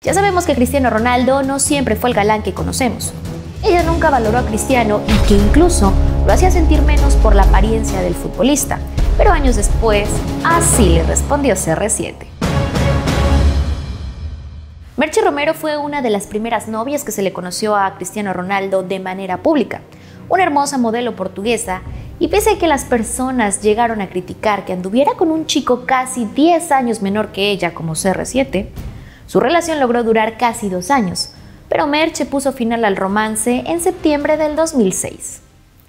Ya sabemos que Cristiano Ronaldo no siempre fue el galán que conocemos. Ella nunca valoró a Cristiano y que incluso lo hacía sentir menos por la apariencia del futbolista. Pero años después, así le respondió CR7. Merche Romero fue una de las primeras novias que se le conoció a Cristiano Ronaldo de manera pública. Una hermosa modelo portuguesa, y pese a que las personas llegaron a criticar que anduviera con un chico casi 10 años menor que ella como CR7, su relación logró durar casi 2 años, pero Merche puso final al romance en septiembre del 2006.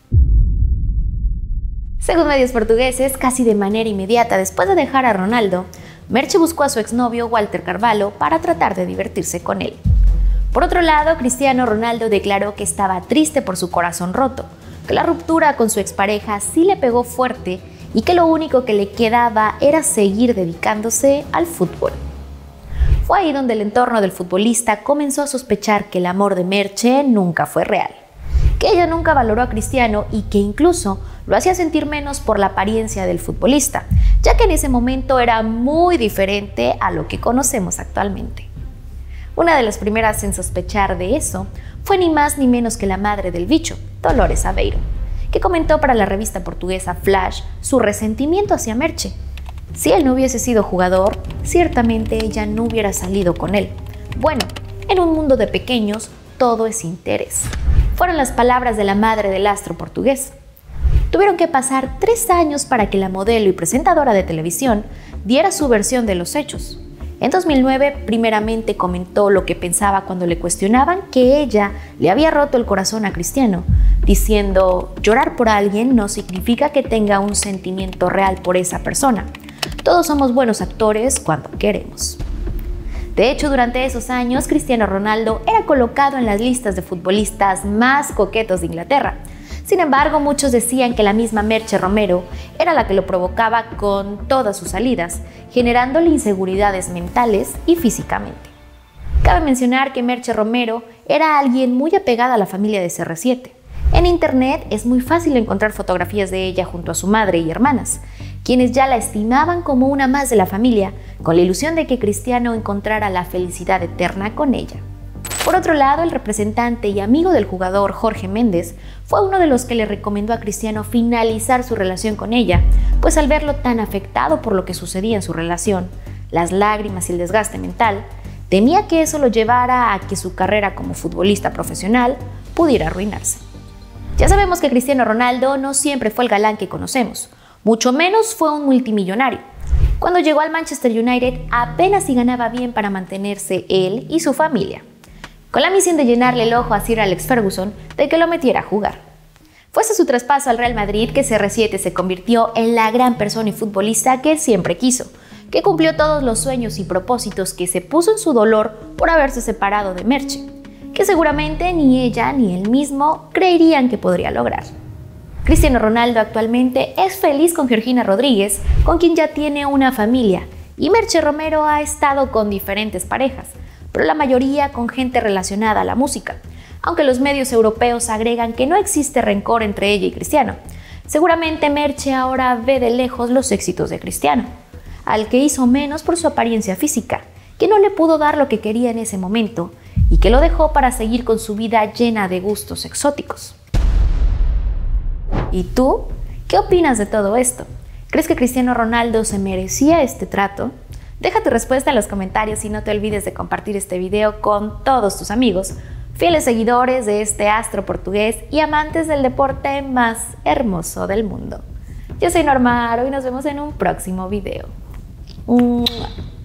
Según medios portugueses, casi de manera inmediata después de dejar a Ronaldo, Merche buscó a su exnovio Walter Carvalho para tratar de divertirse con él. Por otro lado, Cristiano Ronaldo declaró que estaba triste por su corazón roto, que la ruptura con su expareja sí le pegó fuerte y que lo único que le quedaba era seguir dedicándose al fútbol. Fue ahí donde el entorno del futbolista comenzó a sospechar que el amor de Merche nunca fue real, que ella nunca valoró a Cristiano y que incluso lo hacía sentir menos por la apariencia del futbolista, ya que en ese momento era muy diferente a lo que conocemos actualmente. Una de las primeras en sospechar de eso fue ni más ni menos que la madre del bicho, Dolores Aveiro, que comentó para la revista portuguesa Flash su resentimiento hacia Merche. Si él no hubiese sido jugador, ciertamente ella no hubiera salido con él. Bueno, en un mundo de pequeños, todo es interés. Fueron las palabras de la madre del astro portugués. Tuvieron que pasar 3 años para que la modelo y presentadora de televisión diera su versión de los hechos. En 2009, primeramente comentó lo que pensaba cuando le cuestionaban que ella le había roto el corazón a Cristiano, diciendo: llorar por alguien no significa que tenga un sentimiento real por esa persona. Todos somos buenos actores cuando queremos. De hecho, durante esos años, Cristiano Ronaldo era colocado en las listas de futbolistas más coquetos de Inglaterra. Sin embargo, muchos decían que la misma Merche Romero era la que lo provocaba con todas sus salidas, generándole inseguridades mentales y físicamente. Cabe mencionar que Merche Romero era alguien muy apegada a la familia de CR7. En internet es muy fácil encontrar fotografías de ella junto a su madre y hermanas, quienes ya la estimaban como una más de la familia, con la ilusión de que Cristiano encontrara la felicidad eterna con ella. Por otro lado, el representante y amigo del jugador Jorge Méndez fue uno de los que le recomendó a Cristiano finalizar su relación con ella, pues al verlo tan afectado por lo que sucedía en su relación, las lágrimas y el desgaste mental, temía que eso lo llevara a que su carrera como futbolista profesional pudiera arruinarse. Ya sabemos que Cristiano Ronaldo no siempre fue el galán que conocemos, mucho menos fue un multimillonario. Cuando llegó al Manchester United apenas si ganaba bien para mantenerse él y su familia, con la misión de llenarle el ojo a Sir Alex Ferguson de que lo metiera a jugar. Fue hasta su traspaso al Real Madrid que CR7 se convirtió en la gran persona y futbolista que él siempre quiso, que cumplió todos los sueños y propósitos que se puso en su dolor por haberse separado de Merche, que seguramente ni ella ni él mismo creerían que podría lograr. Cristiano Ronaldo actualmente es feliz con Georgina Rodríguez, con quien ya tiene una familia, y Merche Romero ha estado con diferentes parejas, pero la mayoría con gente relacionada a la música, aunque los medios europeos agregan que no existe rencor entre ella y Cristiano. Seguramente Merche ahora ve de lejos los éxitos de Cristiano, al que hizo menos por su apariencia física, que no le pudo dar lo que quería en ese momento y que lo dejó para seguir con su vida llena de gustos exóticos. ¿Y tú? ¿Qué opinas de todo esto? ¿Crees que Cristiano Ronaldo se merecía este trato? Deja tu respuesta en los comentarios y no te olvides de compartir este video con todos tus amigos, fieles seguidores de este astro portugués y amantes del deporte más hermoso del mundo. Yo soy Norma Aro y nos vemos en un próximo video.